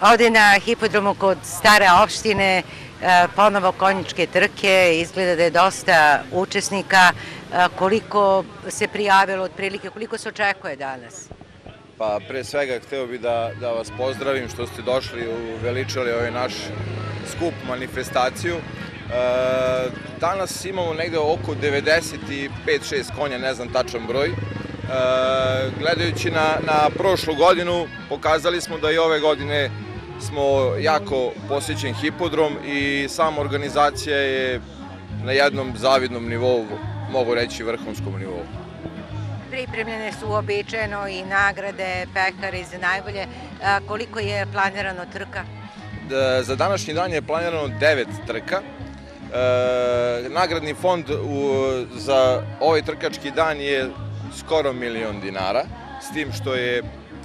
Ovde na hipodromu kod stare opštine ponovo konjičke trke, izgleda da je dosta učesnika. Koliko se prijavilo otprilike, koliko se očekuje danas? Pa pre svega hteo bih da vas pozdravim što ste došli, uveličali ovaj naš skup, manifestaciju. Danas imamo negde oko 95-6 konja, ne znam tačan broj. Gledajući na prošlu godinu, pokazali smo da i ove godine smo jako posjećen hipodrom i sama organizacija je na jednom zavidnom nivou, mogu reći vrhunskom nivou. Pripremljene su uobičajeno i nagrade, pehare za najbolje. Koliko je planirano trka? Za današnji dan je planirano 9 trka. Nagradni fond za ovaj trkački dan je skoro 1.000.000 dinara, s tim što je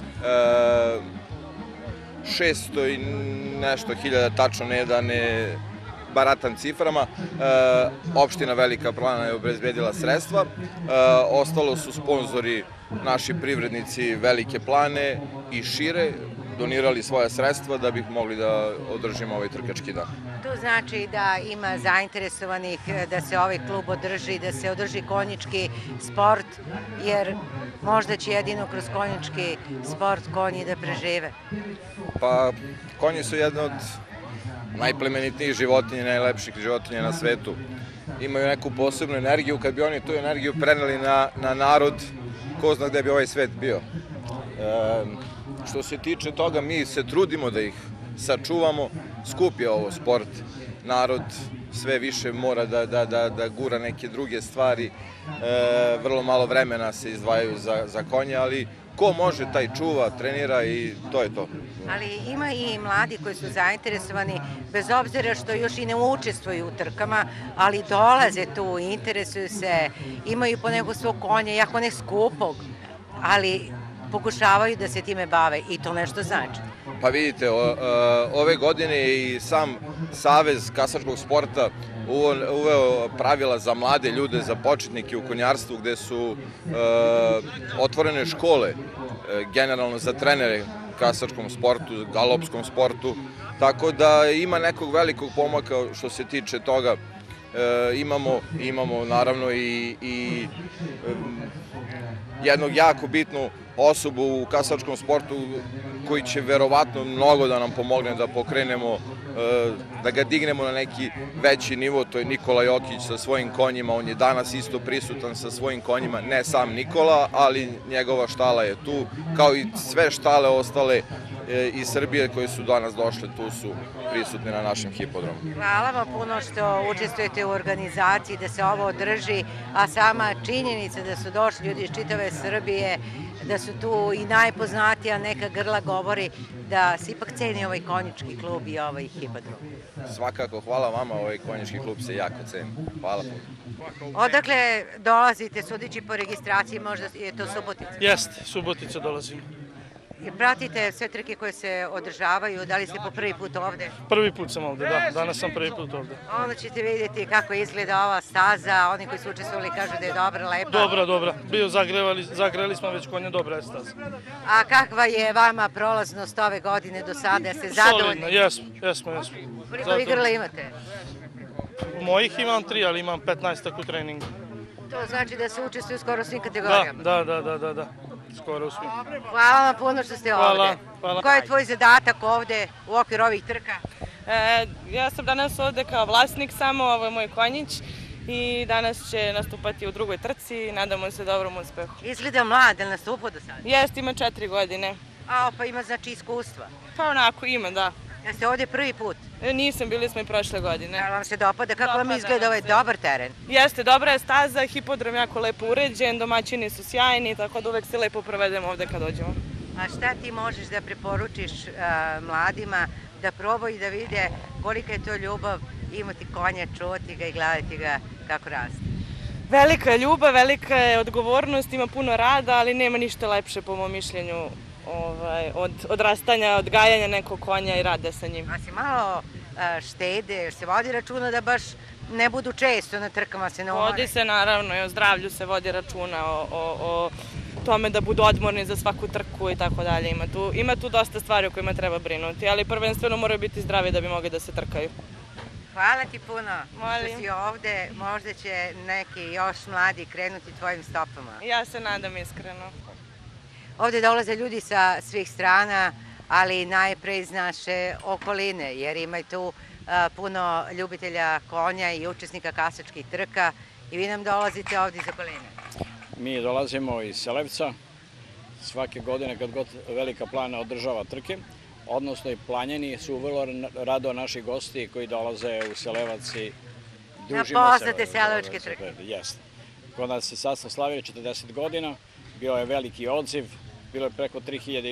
600 i nešto hiljada, tačno ne da ne baratam ciframa, opština Velika Plana je obezbedila sredstva, ostalo su sponzori naši privrednici Velike Plane i šire, donirali svoja sredstva da bih mogli da održimo ovaj trkački dan. To znači da ima zainteresovanih da se ovaj klub održi, da se održi konjički sport, jer možda će jedino kroz konjički sport konji da prežive. Pa, konji su jedna od najplemenitnijih životinja, najlepših životinja na svetu. Imaju neku posebnu energiju, kad bi oni tu energiju preneli na narod, ko zna gde bi ovaj svet bio. Što se tiče toga, mi se trudimo da ih sačuvamo, skup je ovo sport, narod sve više mora da gura neke druge stvari, vrlo malo vremena se izdvajaju za konje, ali ko može taj čuva, trenira i to je to. Ali ima i mladi koji su zainteresovani, bez obzira što još i ne učestvuju u trkama, ali dolaze tu, interesuju se, imaju po nekog svog konja, jako ne skupog, ali pokušavaju da se time bave i to nešto znači. Pa vidite, ove godine je i sam Savez kasačkog sporta uveo pravila za mlade ljude, za početnike u konjarstvu, gde su otvorene škole, generalno za trenere kasačkom sportu, galopskom sportu, tako da ima nekog velikog pomaka što se tiče toga. Imamo naravno i jednog jako bitnu osobu u kasačkom sportu koji će verovatno mnogo da nam pomogne da pokrenemo, da ga dignemo na neki veći nivo, to je Nikola Jokić sa svojim konjima, on je danas isto prisutan sa svojim konjima, ne sam Nikola, ali njegova štala je tu, kao i sve štale ostale iz Srbije koje su danas došle, tu su prisutne na našem hipodromu. Hvala vam puno što učestvujete u organizaciji, da se ovo održi, a sama činjenica da su došli ljudi iz čitave Srbije, da su tu i najpoznatija neka grla govori da se ipak ceni ovaj konjički klub i ovaj hipodrom. Svakako, hvala vama, ovaj konjički klub se jako ceni. Hvala puno. Odakle dolazite, sudeći po registraciji, možda je to Subotica? Jeste, Subotica dolazim. Pratite sve trke koje se održavaju, da li ste po prvi put ovde? Prvi put sam ovde, da, danas sam prvi put ovde. Onda ćete vidjeti kako izgleda ova staza, oni koji su učestvovali kažu da je dobra, lepa. Dobra, zagreli smo već konje, dobra je staza. A kakva je vama prolaznost ove godine do sada, ste zadovoljni? Solidno, jesmo. Koliko vi grla imate? Mojih imam 3, ali imam 15 u treningu. To znači da se učestvuju skoro u svim kategorijama? Da. Skoro u svim. Hvala vam puno što ste ovde. Hvala. Koji je tvoj zadatak ovde u okviru ovih trka? Ja sam danas ovde kao vlasnik samo, ovo je moj konjić i danas će nastupati u drugoj trci i nadamo se dobrom uspehu. Izgleda mlad, je li nastupao do sada? Jeste, ima 4 godine. Pa ima znači iskustva? Pa onako ima, da. Jeste ovde prvi put? Nisam, bili smo i prošle godine. Da vam se dopada? Kako vam izgleda ovaj dobar teren? Jeste, dobra je staza, hipodrom jako lepo uređen, domaćini su sjajni, tako da uvek se lepo provedemo ovde kad dođemo. A šta ti možeš da preporučiš mladima da probaju da vide kolika je to ljubav imati konja, čuvati ga i gledati ga kako raste? Velika je ljubav, velika je odgovornost, ima puno rada, ali nema ništa lepše po mom mišljenju od odrastanja, odgajanja nekog konja i rada sa njim. A si malo štede, jer se vodi računa da baš ne budu često na trkama se ne umore? Vodi se naravno i o zdravlju se vodi računa, o tome da budu odmorni za svaku trku i tako dalje. Ima tu dosta stvari o kojima treba brinuti, ali prvenstveno moraju biti zdravi da bi mogli da se trkaju. Hvala ti puno Molim. što si ovde. Možda će neki još mladi krenuti tvojim stopama. Ja se nadam iskreno. Ovde dolaze ljudi sa svih strana, ali najpre iz naše okoline, jer ima i tu puno ljubitelja konja i učesnika kasačkih trka i vi nam dolazite ovde iz okoline. Mi dolazimo iz Selevca, svake godine kad god Velika Plana održava trke, odnosno i planjeni su vrlo rado naši gosti koji dolaze u Selevac i dužimo se. Na poznate selovačke trke. Jeste. Kod nas se sad smo slavili 40 godina, bio je veliki odziv, bilo je preko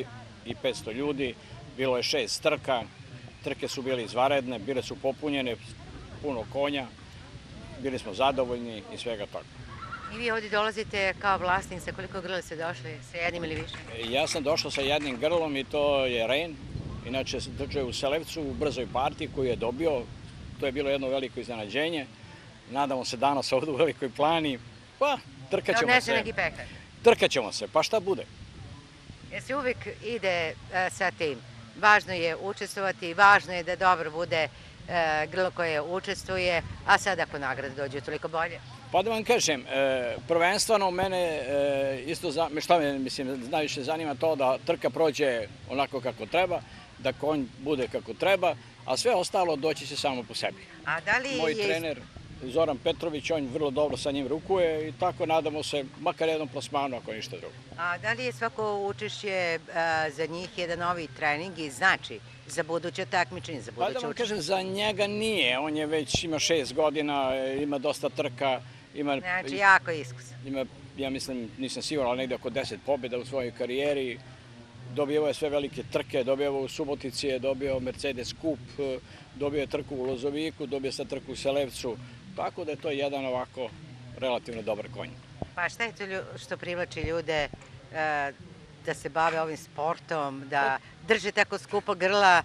3500 ljudi, bilo je 6 trka, trke su bile izvanredne, bile su popunjene, puno konja, bili smo zadovoljni i svega toga. I vi ovdje dolazite kao vlasnik, sa koliko grla ste došli, sa jednim ili više? Ja sam došao sa jednim grlom i to je Ren, inače trčao je u Selevcu u brzoj partiji koju je dobio, to je bilo jedno veliko iznenađenje. Nadamo se danas ovdje u Velikoj Plani, pa trkaćemo se. Neki pekar. Trkaćemo se, pa šta bude? Jer se uvijek ide sa tim. Važno je učestvovati, važno je da dobro bude grlo koje učestvuje, a sad ako nagrade dođu toliko bolje. Pa da vam kažem, prvenstveno mene isto, šta me najviše zanima to da trka prođe onako kako treba, da konj bude kako treba, a sve ostalo doći će samo po sebi. Moj trener Zoran Petrović, on vrlo dobro sa njim rukuje i tako nadamo se, makar jednom plasmanu ako ništa drugo. A da li je svako učešće za njih jedan novi trening i znači za buduće takmičenje, za buduće učešće? Pa da vam kažem, za njega nije, on je već ima 6 godina, ima dosta trka. Znači, jako iskusan. Ima, ja mislim, nisam siguran, ali negde oko 10 pobjeda u svojoj karijeri. Dobio je sve velike trke, dobio u Subotici je dobio Mercedes Cup, dobio je trku u Lozoviku, dobio sad trku u Selevcu. Tako da je to jedan ovako relativno dobar konj. Pa šta je to što privlači ljude da se bave ovim sportom, da drže tako skupo grla?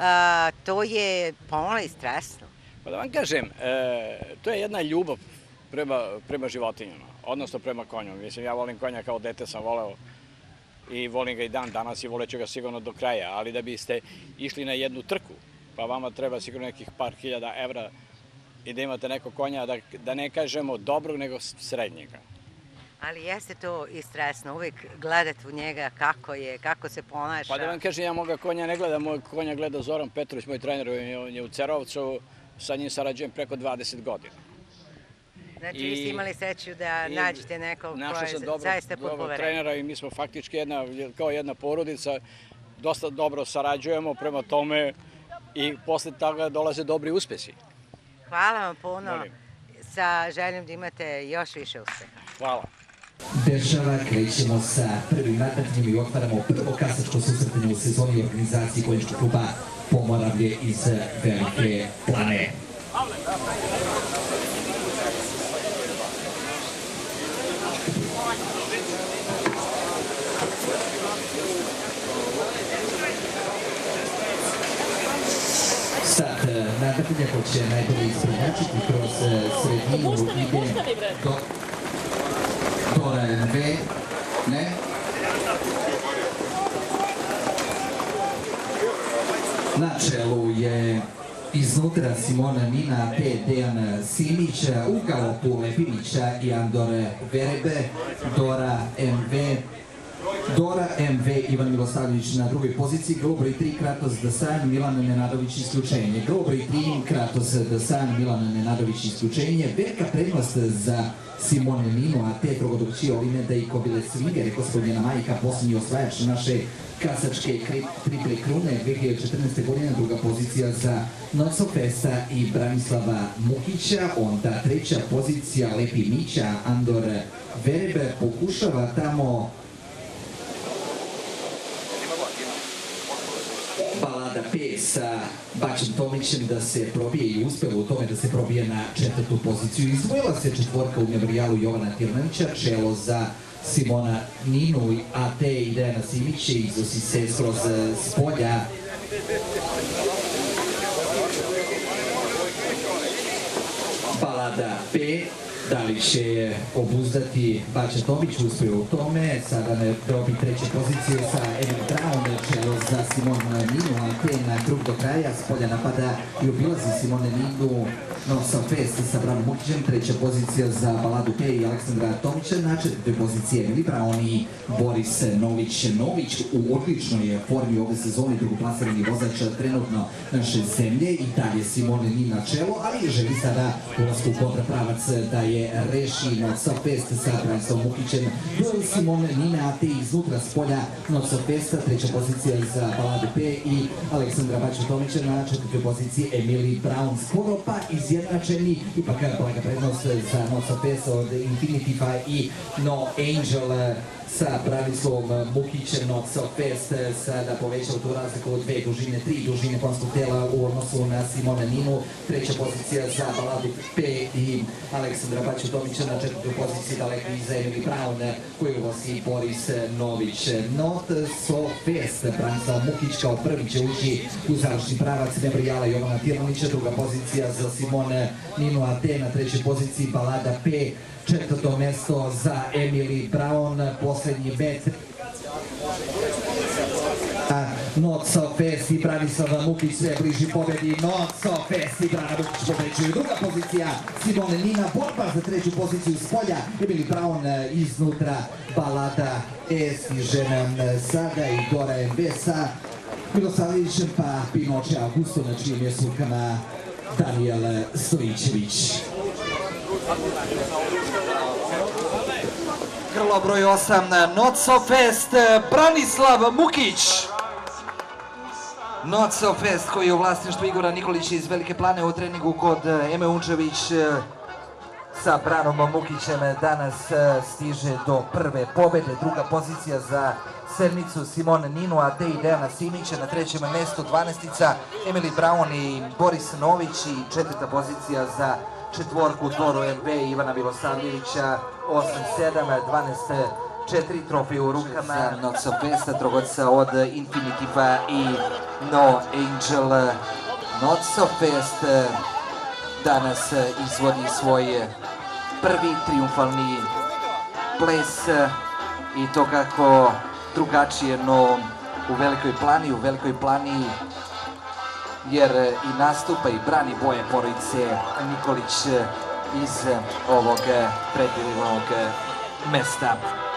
To je pomalo i stresno. Pa da vam kažem, to je jedna ljubav prema životinjama, odnosno prema konju. Mislim, ja volim konja kao dete sam voleo i volim ga i dan danas i voleću ga sigurno do kraja, ali da biste išli na jednu trku, pa vama treba sigurno nekih par hiljada evra i da imate neko konja, da ne kažemo dobrog, nego srednjega. Ali jeste to i stresno, uvijek gledati u njega kako je, kako se ponaša. Pa da vam kažem, ja moga konja ne gledam, moj konja gleda Zoran Petrović, moj trener, on je u Cerovcu, sa njim sarađujem preko 20 godina. Znači, vi ste imali sreću da nađete nekog ko je zaista pod poverenjem. Trenera i mi smo faktički kao jedna porodica, dosta dobro sarađujemo prema tome i posle toga dolaze dobri uspesi. Hvala vam puno, sa željom da imate još više uspeha. Hvala. Dešava, krećemo sa prvim natpređenjem i otvaramo prvo kasačko susretanje u sezoni organizaciji konjičkog kluba Pomoravlje iz Velike Plane. Start natpređenja koji će najbolje isprednjačiti kroz sredinu ide Dora MV, ne? Na čelu je iznutra Simona Nina, P. Dejan Simić, u galopu Lepinića i Andor Verebe, Dora MV, Ivan Milosavljević na drugoj poziciji, Globroj 3, Kratos Dasan, Milan Nenadović isključenje. Globroj 3, Kratos Dasan, Milan Nenadović isključenje. Velika prednost za Simone Ninu, a te trogodokći Olimeda i Kobile Svinger, gospodina majka, posljednji osvajač naše kasačke triple krune 2014. godine, druga pozicija za Noco Festa i Branislava Mukića, onda treća pozicija Lepi Mića, Andor Verebe pokušava tamo Balada P sa Bačem Tomićem da se probije i uspelo u tome da se probije na četvrtu poziciju. Izdvojila se četvorka u memorijalu Jovana Tirnanića, čelo za Simona Ninu, a te i Dejana Simića iznosi se skroz s polja. Balada P Da li će je obuzdati Bača Tomić, uspio u tome, sada ne dobi treće pozicije sa Emil Brown, čelo za Simon Ninu, Ante na krug do kraja, s polja napada i obilazi Simone Ninu, Nosa Fest sa Branom Mukićem, treća pozicija za Baladu P i Aleksandra Tomića, na četvrtoj poziciji Emil Brown i Boris Nović. Nović u odličnoj formi ove sezone, drugoplasirani vozač trenutno naše zemlje, i dalje Simone Nina na čelo, ali želi sada ulazku u kontrapravac da je reši Noca Fest sa Branislavom Mukićem. Duel Simone Nina, a te iznutra s polja Noca Festa, treća pozicija za Baladu P i Aleksandra Bača Tomića, na četvrtoj poziciji Emily Brown. Skoro pa izjednačeni, ipak blaga prednost za Noca Festa od Infinitiva i No Angel sa Branislavom Mukićem. Noca Fest sada povećao tu razliku od dve dužine, tri dužine konjskog tela u odnosu na Simone Ninu. Treća pozicija za Baladu P i Aleksandra Bača Tomića, na četvrtoj poziciji daleko iza Emily Brown koju vozi Boris Nović. Noca Fest, Branislav Mukić kao prvi će ući u završni pravac Memoriala Jovana Tirmanića, druga pozicija za Simone Ninu, a te na trećoj poziciji Balada P, četvrto mesto za Emily Brown, poslednji met Noca Fest i Branislav Mukić sve bliži pobedi. Noca Fest i Brana Mukić pobeđuju. Druga pozicija Simone Nina, borba za treću poziciju s polja, Emily Brown iznutra, Balada E stiže nam sada i Dora MB sa Milosavljevićem, pa Pinoče Augusto, na čijem je sukama Daniel Stojićević. Grlo broj 8, Noca Fest, Branislav Mukić. Noca Fest koji je u vlasništvu Igora Nikolića iz Velike Plane u treningu kod Eme Unčević sa Branom Mukićem danas stiže do prve pobede. Druga pozicija za sedmicu Simone Ninu, a te i Dejana Simića, na trećem mestu 12-ica Emily Brown i Boris Nović, i četvrta pozicija za četvorku Doru MB i Ivana Milosavljevića, 8-7, 12-4 trofeje u rukama Noca Festa, trogoca od Infinitiva i No Angel. Noca Fest danas izvodi svoj prvi triumfalni ples, i to kako drugačije no u Velikoj Plani. U Velikoj Plani jer i nastupa i brani boje porodice Nikolić iz ovog predivnog mesta.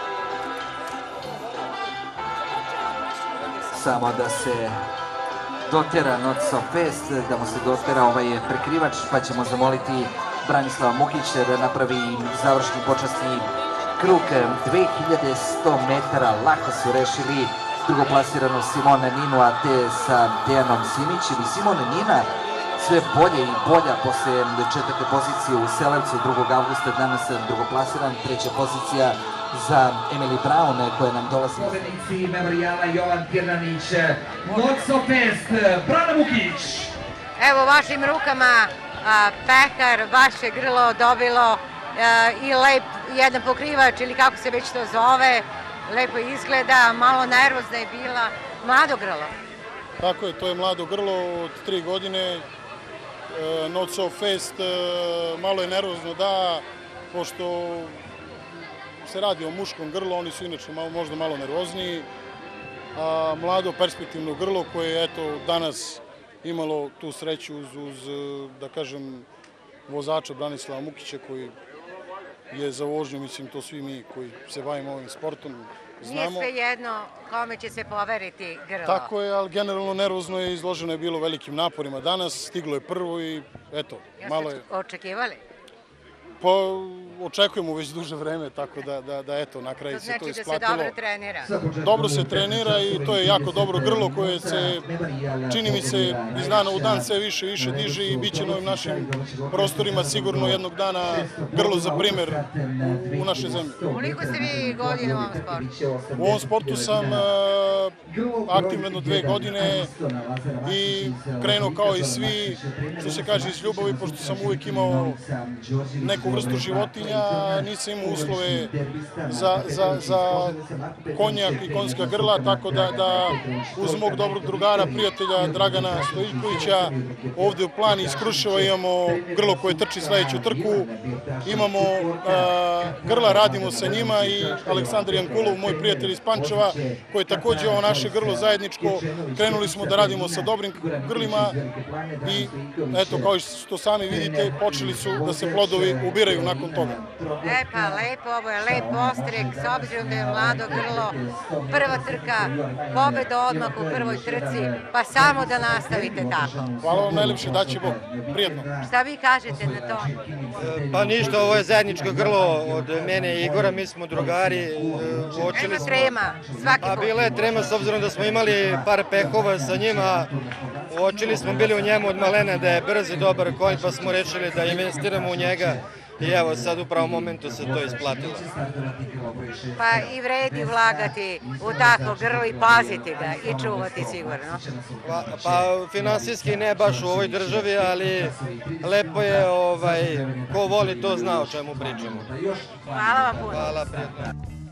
Samo da se dotera Noca Fest, da mu se dotera ovaj prekrivač, pa ćemo zamoliti Branislava Mukića da napravi završni počasni krug. 2100 metara lako su rešili drugoplasiranu Simone Ninu, a te sa Dejanom Simićem, i Simone Nina sve bolje i bolja posle četvrte pozicije u Selevcu 2. avgusta, danas drugoplasiran. Treća pozicija za Emily Brown koja nam dolazi. Pobednici Memorijala Jovan Tirnanić, Noca Fest, Brana Mukić. Evo vašim rukama pehar, vaše grlo dobilo i lep jedan pokrivač ili kako se već to zove, lepo izgleda, malo nervozna je bila, mlado grlo. Tako je, to je mlado grlo od 3 godine, Noca Fest, malo je nervozno, da, pošto se radi o muškom grlu, oni su inače možda malo nervozniji, a mlado perspektivno grlo koje je eto danas imalo tu sreću uz da kažem, vozača Branislava Mukića koji je za vožnju, mislim, to svi mi koji se bavimo ovim sportom znamo. Nije sve jedno kome će se poveriti grlo. Tako je, ali generalno nervozno je, izloženo je bilo velikim naporima danas, stiglo je prvo i eto, malo je... Jeste očekivali? Pa, očekujemo već duže vreme, tako da eto, na kraju se to isplatilo. To znači da se dobro trenira? Dobro se trenira i to je jako dobro grlo koje se, čini mi se, iz dana u dan sve više i više diže i bit će na ovim našim prostorima sigurno jednog dana grlo za primer u našoj zemlji. Koliko ste vi godina u ovom sportu? U ovom sportu sam aktivno jedno 2 godine i krenuo kao i svi, što se kaže, iz ljubavi, pošto sam uvijek imao neku vrstu životinja, nisam imao uslove za konjak i konjska grla, tako da uz mog dobrog drugara, prijatelja Dragana Stojiljkovića, ovde u Plani iz Kruševa imamo grlo koje trči sledeću trku, imamo grla, radimo sa njima i Aleksandar Jankulov, moj prijatelj iz Pančeva, koji je takođe ovo naše grlo zajedničko. Krenuli smo da radimo sa dobrim grlima i eto, kao što sami vidite, počeli su da se plodovi ubiraju nakon toga. Lepo, ovo je lep ostrek, s obzirom da je mlado grlo, prva trka, pobeda odmah u prvoj trci, pa samo da nastavite tako. Hvala vam najlepše, daće Bog, prijetno. Šta vi kažete na to? Pa ništa, ovo je zajedničko grlo od mene i Igora, mi smo drugari. Nema trema, svaki put. Pa bila je trema s obzirom da smo imali par pehova sa njima. Uočili smo bili u njemu od malena da je brz i dobar konj, pa smo rešili da investiramo u njega. I evo, sad u pravom momentu se to isplatilo. Pa i vredi ulagati u tako grlo i paziti ga i čuvati sigurno. Pa finansijski ne baš u ovoj državi, ali lepo je, ko voli to zna o čemu pričamo. Hvala vam puno. Hvala, prijatno.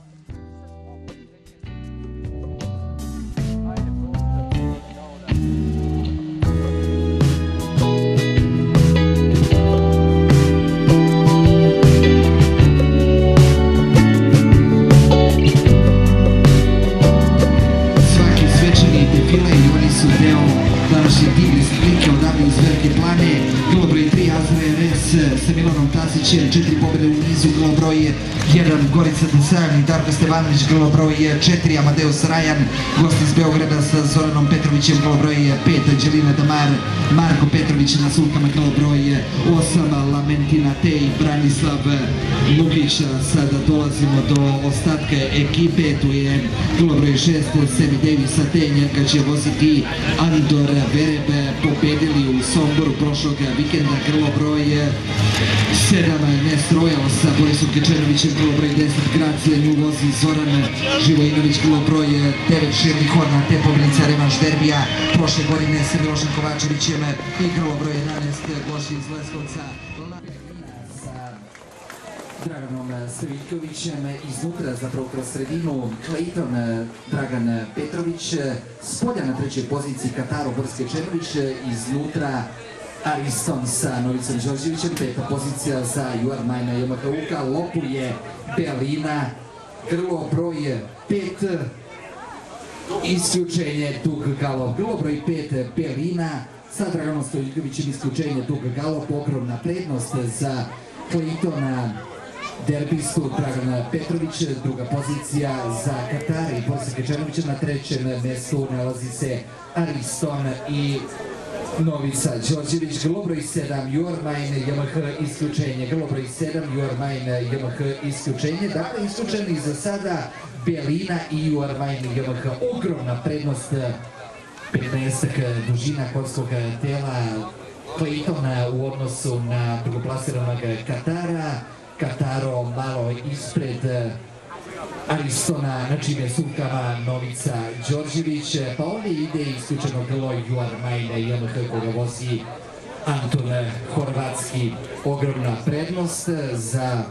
Sa Milanom Tasićem, 4 pobjede u nizu, grlo broj 1 Gorica Desan i Darko Stevanović, grlo broj 4 Amadeus Rajan, gost iz Beograda sa Zoranom Petrovićem, grlo broj 5 Đelina Damar, Marko Petrović na sulkama, grlo broj 8 Lamentina Tej, Branislav Lukić. Sada dolazimo do ostatka ekipe, tu je grlo broj 6 Semi Davisa Tej, njega će voziti Andor Vereb, pobedili u Somboru prošlog vikenda, grlo broj 7 Nest Royal sa Borisom Kečenovićem, grlo broj 10 Gracija, nju vozi Zoran Živojinović, grlo broj 9 Širni Horna, te pobjednica revanš derbija prošle godine sa Milošem Kovačevićem i grlo broj 11 Goši iz Leskovca. Draganom Stojiljkovićem, iznutra zapravo kroz sredinu Clayton Dragan Petrović, spolja na trećoj poziciji Kataro Boris Kečenović, iznutra Ariston sa Novicom Đorđevićem, peta pozicija za You Are Mine Yamaha Uka, lopuje Belina, grlo broj 5, isključenje Dug Galop, grlo broj 5 Belina, sa Draganom Stojiljkovićem isključenje Dug Galop, ogromna prednost za Claytona derbistu Dragan Petrović, druga pozicija za Katara i Borisa Kečenovića, na trećem mestu nalazi se Ariston i Novica Đorđević, grlo broj 7 You Are Mine Yamaha isključenje, grlo broj 7 You Are Mine Yamaha isključenje, dakle isključeni za sada Belina i You Are Mine Yamaha, ogromna prednost 15 dužina konjskog tela Claytona u odnosu na drugoplasiranog Katara, Kataro malo ispred Aristona, na čime sulkama Novica Đorđević, pa ovdje ide isključeno grlo You Are Mine Yamaha koga vozi Anton Horvatski, ogromna prednost za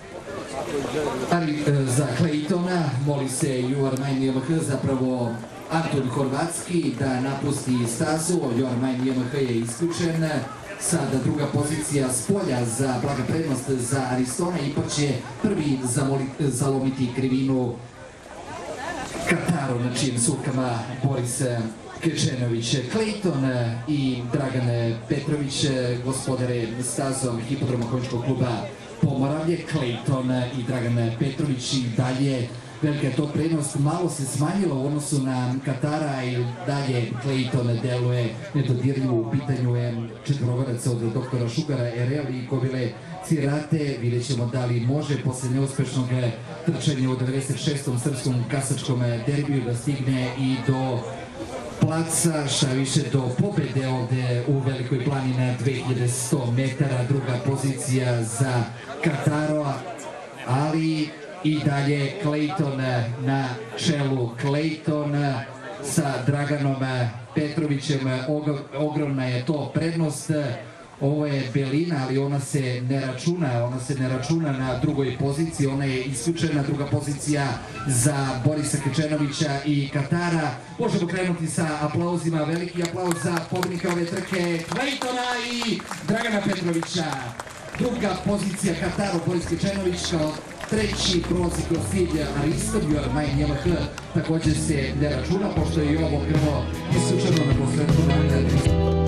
Claytona, moli se You Are Mine Yamaha, zapravo Anton Horvatski da napusti stazu, You Are Mine Yamaha je isključen. Sada druga pozicija s polja za blaga prednost za Aristona, ipak će prvi zalomiti krivinu Kataro, na čijim sulkama Boris Kečenović. Clayton i Dragan Petrović gospodare stazom Hipodroma konjičkog kluba Pomoravlje. Clayton i Dragan Petrović i dalje velika je to prednost, malo se smanjilo u odnosu na Katara i dalje Clayton deluje nedodirljivo. U pitanju je četvorogarac od doktora Šugara, Erel i Kobile Cirate. Vidjet ćemo da li može posle neuspešnog trčanja u 96. srpskom kasačkom derbiju da stigne i do placa, šta više do pobede ovde u Velikoj Plani na 2100 metara. Druga pozicija za Kataro, ali i dalje Clayton na čelu. Clayton sa Draganom Petrovićem, ogromna je to prednost. Ovo je Belina, ali ona se ne računa na drugoj poziciji, ona je isključena. Druga pozicija za Borisa Krčenovića i Katara. Možemo krenuti sa aplauzima, veliki aplauz za pobjednika ove trke Claytona i Dragana Petrovića. Druga pozicija Kataro, Boris Krčenović, kao treći prolazi kroz cilj Ariston, Maj NLH također se ne računa, pošto je i ovo krvo isključeno na posledku na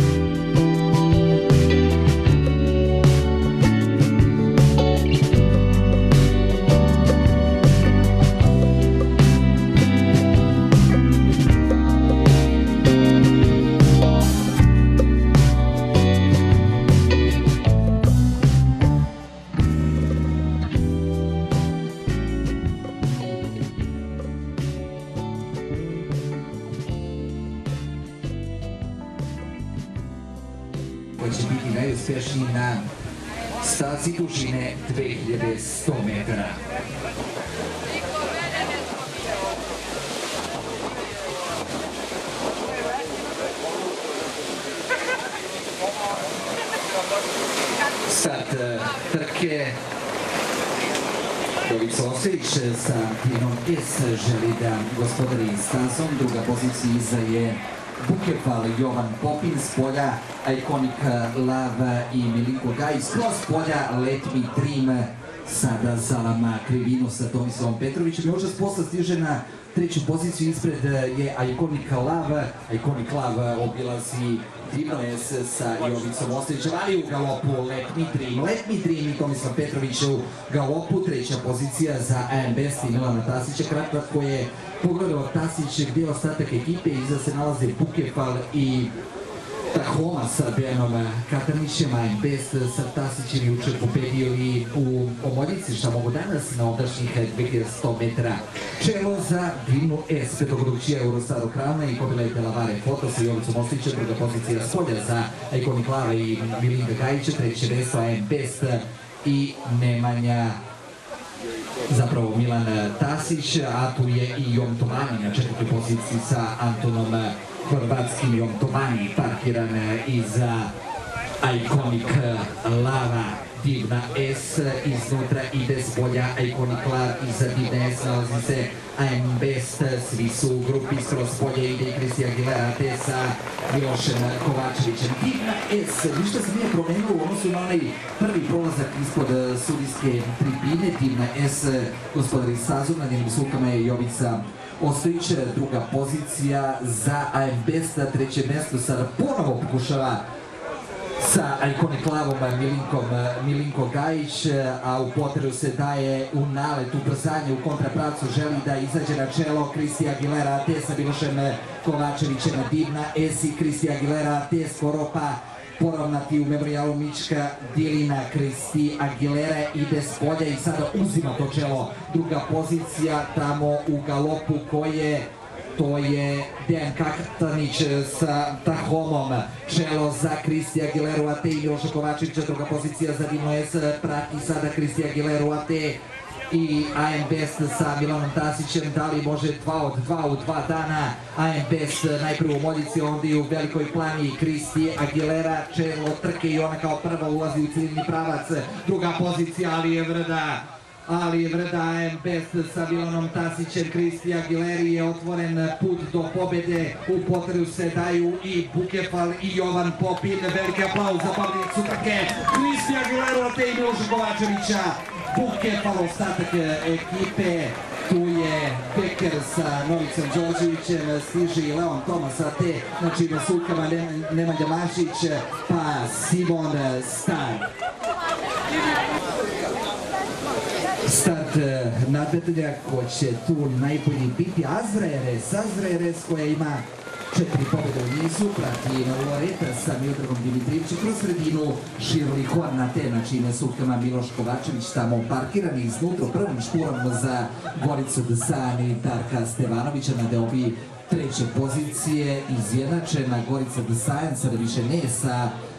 koji će biti najuspješniji na stazi dužine 2100 metara. Start trke. Jovica Ostojić sa tinom S želi da gospodari stazom. Druga pozicija iza je Bukefal, Jovan Popin, s polja Iconic Love i Milinko Gajić, kroz polja Let Me Dream, sada Zalama Krivinu sa Tomislavom Petrovićem. I očas posla stiže na treću poziciju, ispred je Iconic Love. Iconic Love obilazi Divno S sa Jovicom Ostojićem, ali u galopu Let Me Dream i Tomislav Petrović u galopu. Treća pozicija za AM Best i Milana Tasića. Kratko je pogledao Tasić gdje je ostatak ekipe, iza se nalaze Bukefal i Tahoma sa Dejanom Katarnićem. AM Best sa Tasićem juče pobedio i u Omoljici, šta mogu danas na ovdašnjih 2100 metara. Čelo za Divnu S, petogodišnja Eurostar Okrana i pobjela je Delavare Foto sa Jovicom Ostojićem. Druga pozicija spolja za Iconic Love i Milinka Gajića. Treće mesto AM Best i Nemanja, zapravo Milan Tasić, a tu je i Jon Tomani na četvrtoj poziciji sa Antonom Hrvatskim. Jon Tomani parkiran iza Iconic Lava. Divna S iznutra ide s polja Iconic Lava, iza Divne S nalazi se AM Best, svi su u grupi, skroz polje ide i Kristi Aguilera te sa Milošem Kovačevićem. Divna S, ništa se nije promenilo u odnosu na onaj prvi prolazak ispod sudijske tribine. Divna S gospodari stazom, na njenim sukama je Jovica Ostojić. Druga pozicija za AM Best, treće mesto sada ponovo pokušava sa Iconic Lavom Milinko Gajić, a u potrebu se daje u nalet, ubrzanje u kontrapravcu, želi da izađe na čelo Kristi Aguilera te sa Milošem Kovačevićem. Divna S i Kristi Aguilera te skoro pa poravnati u memorijalu Mička Dilina. Kristi Aguilera ide s polja i sada uzima to čelo. Druga pozicija tamo u galopu to je Dejan Kaktanić sa Tahomom. Čelo za Kristi Aguileru AT i Miloša Kovačevića. Druga pozicija za Divno S, prati sada Kristi Aguileru AT i AM Best sa Milanom Tasićem. Da li može 2 od 2 u 2 dana? AM Best najprije u Moljici, onda i u Velikoj Plani. Kristi Aguilera čelo trke i ona kao prva ulazi u ciljni pravac. Druga pozicija, ali je vrda AM Best sa Milanom Tasićem. Kristi Aguileri je otvoren put do pobjede. U potrebu se daju i Bukefal i Jovan Popin. Veliki aplauz za pobjednicu trke Kristi Aguileru te i Miloša Kovačevića. Bukefal, ostatak ekipe, tu je Beker sa Novicom Đorđevićem, stiže i Leon Tomas AT, na čime sukama Nemanja Mašić, pa Simon Star. Start nadmetanja ko će tu najbolji biti Azraeres koja ima 4 pobjede u nizu, prati Loreta sa Mildredom Dimitrijevićem, kroz sredinu Shirley Hornate, na čime sukama Miloš Kovačević tamo parkiran iznutra prvim špurom za Goricu Desan i Darka Stevanovića. Na deobi treće pozicije izjednačena Gorica Desan, sada više ne sa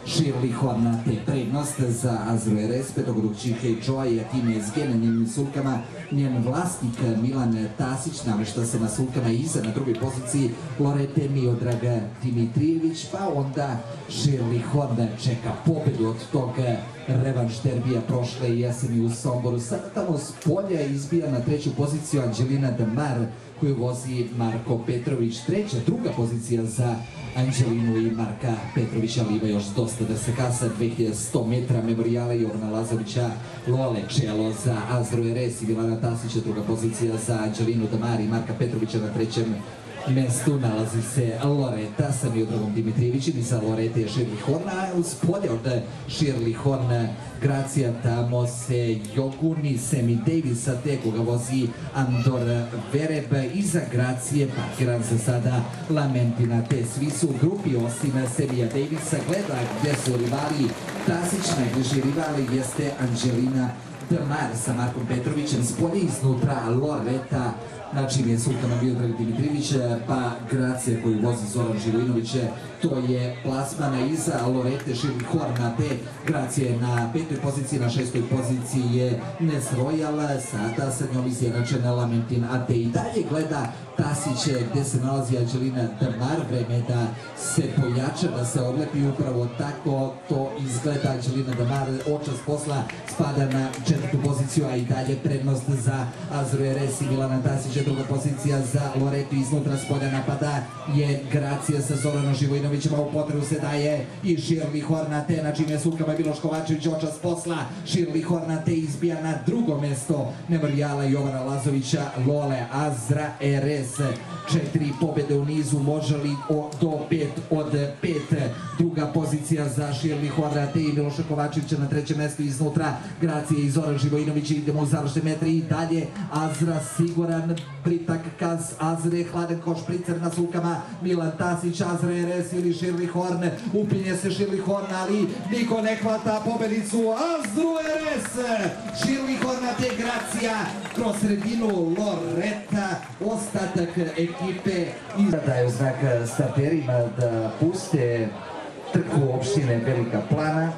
Shirley Hornate. Prednost za Azro RS, petogručih Joa i Akine SG na njenim sulkama. Njen vlasnik Milan Tasić namešta se na sulkama iza, na drugoj poziciji Lorete Miodrag Dimitrijević, pa onda Shirley Horn čeka pobedu od tog revanš derbija prošle jeseni u Somboru. Sada tamo s polja izbija na treću poziciju Anđelina Damar, koju vozi Marko Petrović. Druga pozicija za Anđelinu i Marka Petrovića, ali ima još dosta da se kasa. 2100 metra memorijala Jovana Lazovića, Lole Čelo za Azro RS i Milana Tasića. Druga pozicija za Anđelinu Damar i Marka Petrovića. Na trećem mestu nalazi se Loreta sa Miodragom Dimitrijevićem. Iza Lorete je Shirley Horn, a uz polje od Shirley Horn Gracija tamo se Joguni, Semi Davis, a te koga vozi Andor Vereb. Iza Gracije parkiran za sada Lamentina, te svi su u grupi osim Semija Davisa. Gleda gdje su rivali. Tasić, najbliži rivali jeste Anđelina Damar sa Markom Petrovićem. S polje iznutra Loreta, na čim je sultana Miodrag Dimitrijević, pa Gracija koju vozi Zoran Živojinović, to je plasmana iza Lorete Shirley Horn, a te Gracija je na petoj poziciji, na šestoj poziciji je Nes Royal, sada sa njom izjednačena Lamentin, a te i dalje gleda Tasić gde se nalazi Anđelina Damar. Vreme da se pojača, da se odlepi, upravo tako to izgleda. Anđelina Damar očas posla spada na četvrtu poziciju, a i dalje prednost za Azro RS i Milana Tasića. Druga pozicija za Loretu, iznutra s polja napada je Gracija sa Zoranom Živojinovićem, a u potrebu se daje i Shirley Horn, te na čime sulkama Miloš Kovačević očas posla. Shirley Horn te izbija na drugo mesto memorijala Jovana Lazovića, Lole Azra RS. 4 pobjede u nizu, može li do 5 od 5. Druga pozicija za Shirley Horn te i Miloša Kovačevića. Na trećem mestu iznutra Gracije i Zoran Živojinović. Idemo u završne metre i dalje Azra siguran pritak kaz Azre, hladen ko špricer na sulkama Milan Tasić, Azra RS ili Shirley Horn. Upinje se Shirley Horn, ali niko ne hvata pobedicu Azru RS. Shirley Horn te Gracija kroz sredinu Loreta, ostatak ekipe daju znak starterima da puste trku opštine Velika Plana.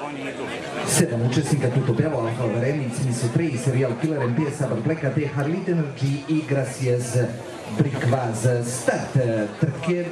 7 učesnika Tuto Belo, Alfa Vareni, Cimiso 3, Serial Killer, MP, Sabar Bleka, te Harlit Energy i Graciez Brikvaz. Start trke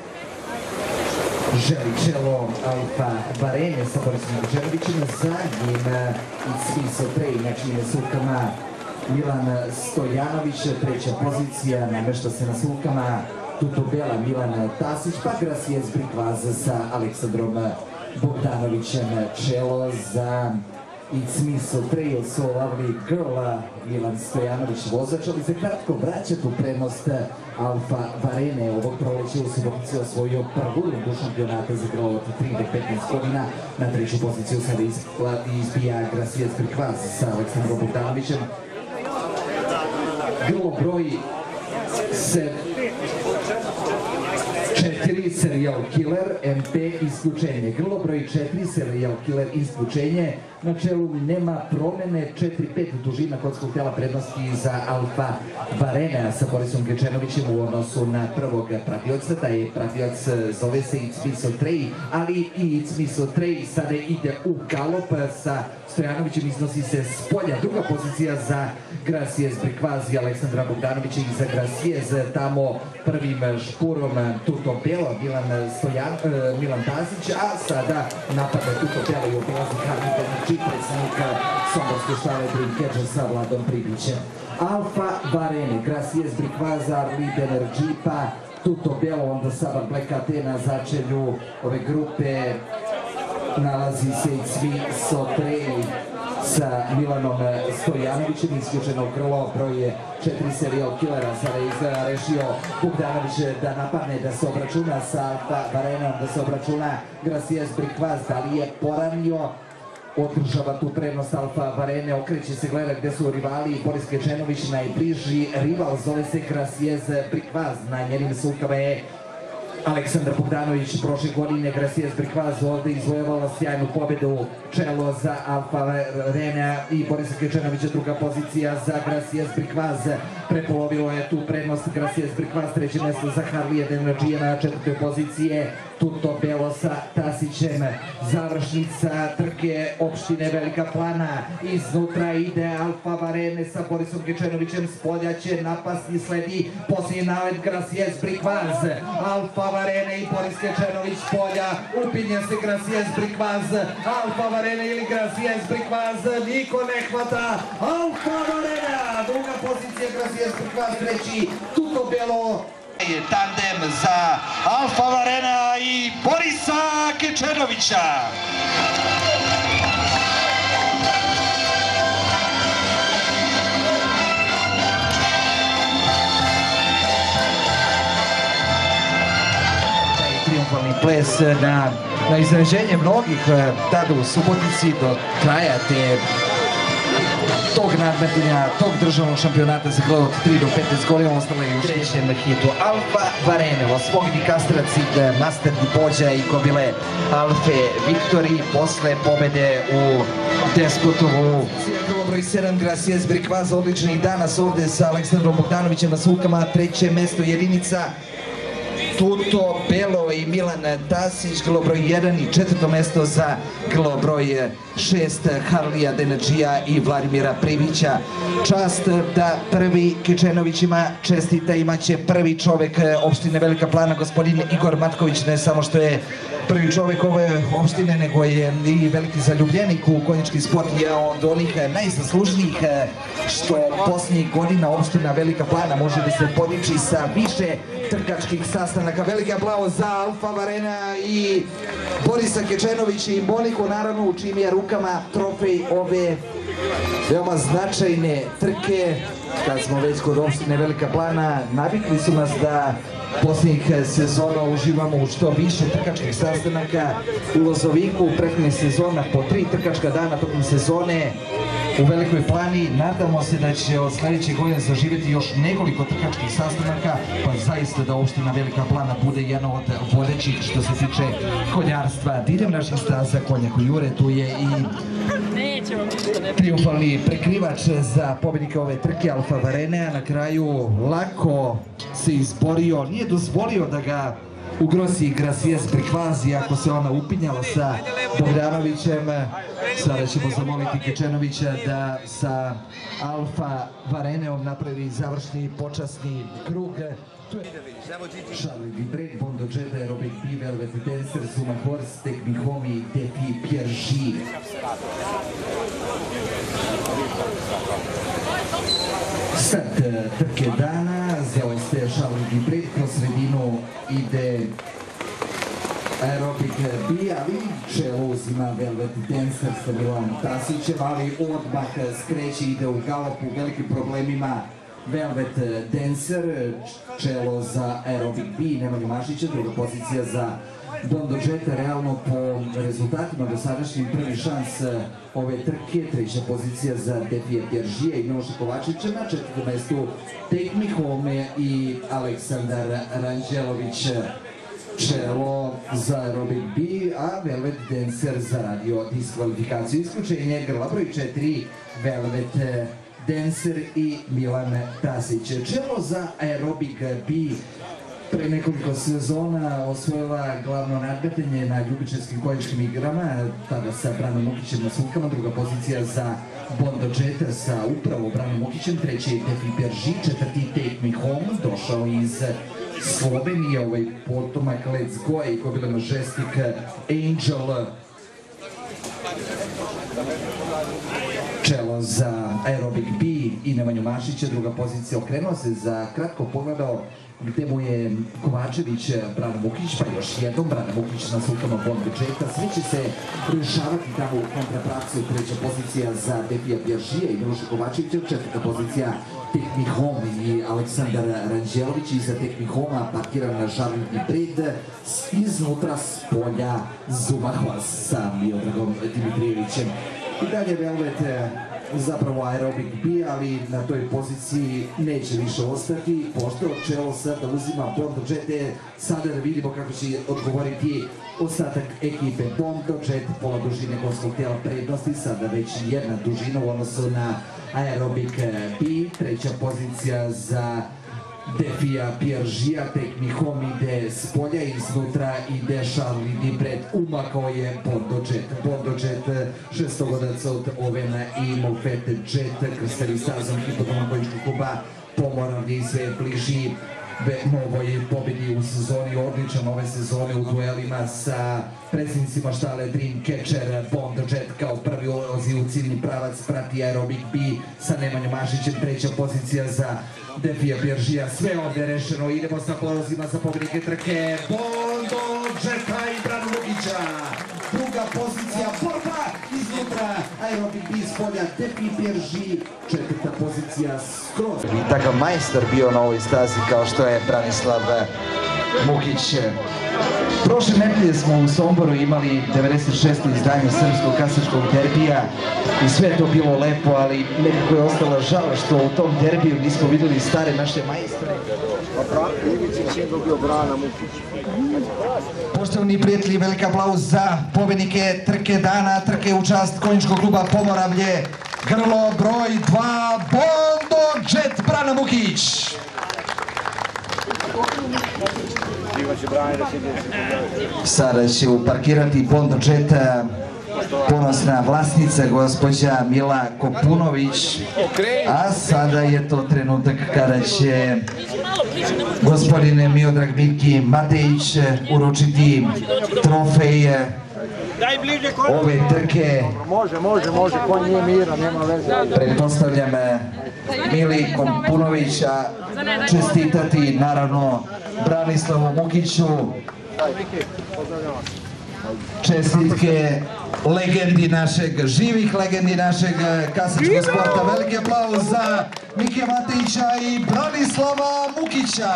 želi čelo Alfa Varene sa Borisom Đerovićem, za njim i Cimiso 3, na čime sulkama Milan Stojanović. Treća pozicija, namešta se na sulkama Tuto Bela Milan Tasić, pa Graciez Brikvaz sa Aleksandrom Bogdanovićem. Čelo za It's Me So Trail, So Lovely Girl, Milan Stojanović vozač, ali za kratko vraća tu prednost Alfa Varene. Ovog proleća u Subotici osvojio prvu rundu šampionata za grlo od 3 do 15 godina. Na treću poziciju sada izbija Graciez Brikvaz sa Aleksandrom Bogdanovićem. Grlo broj 4, Serial Killer, MP isključenje. Grlo broj 4, Serial Killer isključenje. Na čelu nema promene, 4-5 dužina kockog tela prednosti za Alfa Varena sa Borisom Gečenovićem u odnosu na prvog pratioca. Taj pratioc zove se It's Me So Trail, ali i It's Me So Trail sada ide u galop sa Stojanovićem, iznosi se s polja. Druga pozicija za Graciez Brikvaz i Aleksandra Bogdanovića. I za Graciez tamo prvim špurom Tuto Belo, Milan Tasić, a sada napada Tuto Belo i obilazi Harlit Energy, predstavnika somborske štale Dreamcatcher sa Vladom Pribićem. Alfa Varene, Graciez Brikvaz, Harlit Energy, pa Tuto Belo, onda Sabar Bleka, te na začelju ove grupe nalazi se It's Me So Trail sa Milanom Stojanovićem. Isključeno krilo broj 4, Serial Killera. Sada je rešio Bogdanović da napadne, da se obračuna sa Alfa Varenom, da se obračuna Graciez Brikvaz. Da li je poranio? Održava tu prednost Alfa Varene, okreće se, gleda gde su rivali. Boris Gečenović najbliži rival, zove se Graciez Brikvaz. Na njenim sulkama je Aleksandar Bogdanović. Prošle godine Graciez Brikvaz ovde izvojevala sjajnu pobedu. Čelo za Alfa Varena i Borisa Gečenovića. Druga pozicija za Graciez Brikvaz. Prepolovilo je tu prednost Graciez Brikvaz. Treće mesto za Harlit Energy. Na četvrtoj pozicije Tuto Belo sa Tasićem, završnica trke opštine Velika Plana, iznutra ide Alfa Varene sa Borisom Kečenovićem, spolja će napasti, sledi posljednji nalet Graciez Brikvaz, Alfa Varene i Boris Kečenović spolja, upinje se Graciez Brikvaz, Alfa Varene ili Graciez Brikvaz, niko ne hvata, Alfa Varena, druga pozicija Graciez Brikvaz, treći Tuto Belo. Tandem za Alfa Varena i Borisa Kečenovića. Triumfalni ples na iznenađenje mnogih tada u Subotici do kraja tog nadmetanja, tog državnog šampionata za gled od 3 do 15 godina ostala je u trećem hitu Alfa Varene, osvojiti kastrac i master Dipođa i kobile Alfe Viktori posle pobede u Despotovu. Broj 7 Graciez Brikvaz, odličnih danas ovde sa Aleksandrom Bogdanovićem na sulkama, treće mesto jedinica Tuto Belo i Milan Tasić, grlo broj 1 i četvrto mesto za grlo broj 6 Harlija Denadžija i Vladimira Privića. Čast da prvi Kečenović ima, čestita imaće prvi čovek opštine Velika Plana, gospodin Igor Matković, ne samo što je prvi čovek ove opštine, nego je i veliki zaljubljenik u konjički sport, je od onih najzaslužnijih što posljednjih godina opština Velika Plana može da se podiči sa više trkačkih sastanaka. Veliki aplauz za Alfa Varena i Borisa Kečenovića i Moniku, naravno u čijim je rukama trofej ove veoma značajne trke. Kad smo već kod opštine Velika Plana, navikli su nas da posljednjih sezona uživamo u što više trkačkih sastanaka u Lozoviku, prethodnih sezona po 3 trkačka dana tokom sezone u Velikoj Plani. Nadamo se da će od sledeće godine zaživjeti još nekoliko trkačkih sastanaka, pa zaista da opština Velika Plana bude jedna od vodećih što se tiče konjarstva. Diljem naših staza konja koji jure, tu je i triumfalni prekrivač za pobednika ove trke Alfa Varene, a na kraju lako se izborio, nije dozvolio da ga ugrozi Graciez Brikvaz, iako se ona upinjala sa Bogdanovićem. Sada ćemo zamoliti Kečenovića da sa Alfa Vareneom napravi završni počasni krug. Charles Vibret, Bondo Jet, Aerobic B, Velvet Dancer, Zuma Horse, Take Me Home i Defi Piergi. Start trke dana, zaostaje Charles Vibret, kroz sredinu ide Aerobic B, ali čelo uzima Velvet Dancer sa Milanom Tasićem, ali odmah skreće, ide u galopu, velikim problemima Velvet Dancer, čelo za Aerobic B, Nemanju Mašića, druga pozicija za Bondo Jeta, realno po rezultatima dosadašnjim prvi šans ove trke, treća pozicija za Defija Pjeržija i Miloša Kovačića, na četvrtom mestu Take Me Home i Aleksandar Ranđelović, čelo za Aerobic B, a Velvet Dancer zaradio diskvalifikaciju. Isključenje grla broj 4 Velvet Dancer i Milan Tasić. Čelo za Aerobic B pre nekoliko sezona osvojila glavno nadmetanje na ljubičarskim konjičkim igrama, tada sa Branom Mukićem na sulkama, druga pozicija za Bondo Jeta sa upravo Branom Mukićem, treći je Defi Piergi, četvrti Take Me Home, došao iz Slovenije, ovaj potomak Let's Go i kobile Majestic Angel. Čelo za Aerobic B i Nemanju Mašića, druga pozicija, okrenuo se za kratko, pogledao gde mu je Kovačević, Brano Mukić, pa još jednom Brano Mukić na sulkama Bondo Jeta. Sve će se rešavati tamo u kontrapravcu, treća pozicija za Defija Pjeržija i Miloša Kovačevića, četvrta pozicija Take Me Home i Aleksandar Ranđelović. Iza Take Me Home-a parkiran na Charles Vibret, iznutra s polja Zuma Horse sa Miodragom Dimitrijevićem. I dalje Velvet, zapravo Aerobic B, ali na toj poziciji neće više ostati, pošto čelo sada uzima Bondo Jet. Sada da vidimo kako će odgovoriti ostatak ekipe. Bondo Jet, pola dužine konjskog tela prednosti, sada već jedna dužina u odnosu na Aerobic B, treća pozicija za Defija Pieržija, tek Mihom ide s polja, iznutra ide Charlie Dibret, umakao je Bondojet, šestogodac od Ovena i Mofete Jet, krstari stazom hipodroma Konjičkog kluba Pomoravlje i sve bliži novoj pobedi u sezoni, odličan ove sezone u duelima sa predsjednicima štale Dreamcatcher. Bondojet kao prvi ulazi u ciljni pravac, prati Aerobic B sa Nemanjom Mašićem, treća pozicija za Defija Pieržija, sve ovde rešeno, idemo sa porozima za pobednike trke Bondojeta i Branu Lukića. Druga pozicija, borba iznutra, Aerobic B s polja, Defija Pierži, četvrta pozicija skroz. I takav majstor bio na ovoj stazi kao što je Branislav Mukić. Prošle nedelje smo u Somboru imali 96. izdanje srpskog kasačkog derbija i sve je to bilo lepo, ali nekako je ostala žao što u tom derbiju nismo videli stare naše majstore. Poštovani prijatelji, veliki aplauz za pobednike trke dana, trke u čast Konjičkog kluba Pomoravlje, grlo broj 2, Bondojet Brana Mukić. Sada će uparkirati Bondojet ponosna vlasnica gospođa Mila Kopunović, a sada je to trenutak kada će gospodine Miodrag Milki Matejić uručiti trofej ove trke. Može, konj nije miran, nema veze. Pretpostavljam Mili Kopunovića čestitati naravno Branislavu Mukiću. Čestitke legendi našeg, živih legendi našeg kasačkog sporta. Veliki aplauz za Mike Matejića i Branislava Mukića.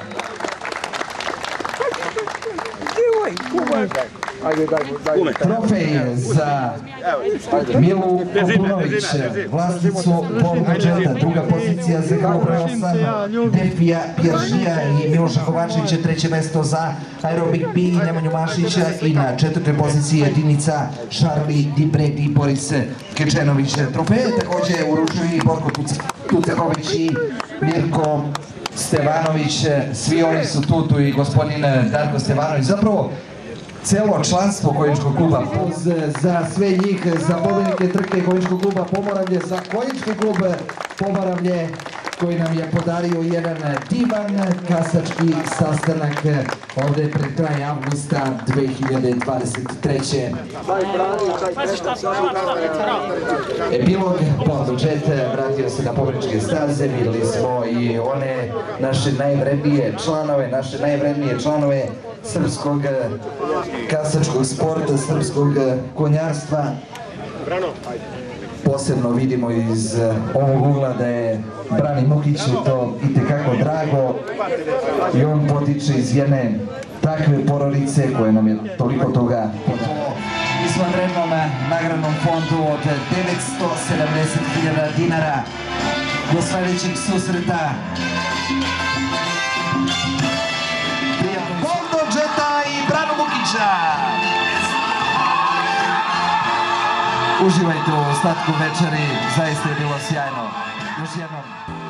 Trofej za Milu Kopunović, vlasnicu Bondojeta, druga pozicija za grlo broj 8, Defija Pieržija i Miloša Kovačevića, treće mesto za Aerobic B i Nemanju Mašića i na četvrtoj poziciji jedinica Charlie Dibret i Boris Kečenović. Trofeje takođe uručuju i Borko Tuceković i Mirko Stevanović, svi oni su tu i gospodin Darko Stevanović, zapravo celo članstvo Konjičkog kluba. Za sve njih, za pobednike trke Konjičkog kluba Pomoravlje, za Konjički klub Pomoravlje koji nam je podario jedan divan kasački sastanak ovde pred kraj avgusta 2023. Epilog Bondojet vratio se na pobedničke staze, videli smo i one naše najvrednije članove srpskog kasačkog sporta, srpskog konjarstva. Posebno vidimo iz ovog ugla da je Brani Mukiću to itekako drago i on potiče iz jedne takve porodice koje nam je toliko toga podalo. Mi smo trenutno na nagradnom fondu od 970.000 dinara do sledećeg susreta. Bondojeta i Branu Mukića! Uživajte u ostatku večeri, zaista je bilo sjajno. Još jednom.